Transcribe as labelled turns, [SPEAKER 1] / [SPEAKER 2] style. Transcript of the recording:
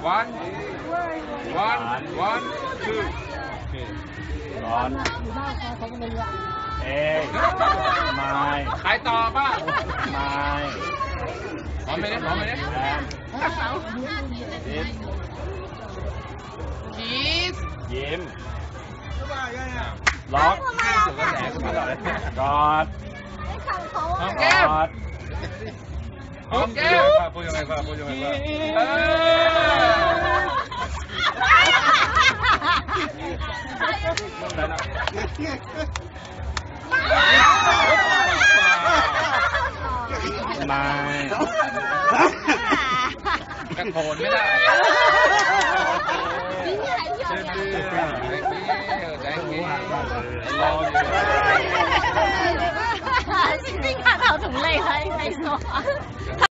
[SPEAKER 1] one two
[SPEAKER 2] ร้อนเอ้ยไม่
[SPEAKER 1] ใครต่อป่ะ
[SPEAKER 2] ไม่
[SPEAKER 1] พร้อมไหมเนี่ยพร้อมไหมเนี่ยชีส
[SPEAKER 2] ยิ้มล็อกกอด
[SPEAKER 1] หอมแก้มหอมแก้มพูดยังไงพูดยังไง
[SPEAKER 2] ไม่
[SPEAKER 1] กระโถนไม่ได้
[SPEAKER 3] จริงๆค่ะเราถึงเลยให้ไม่สอน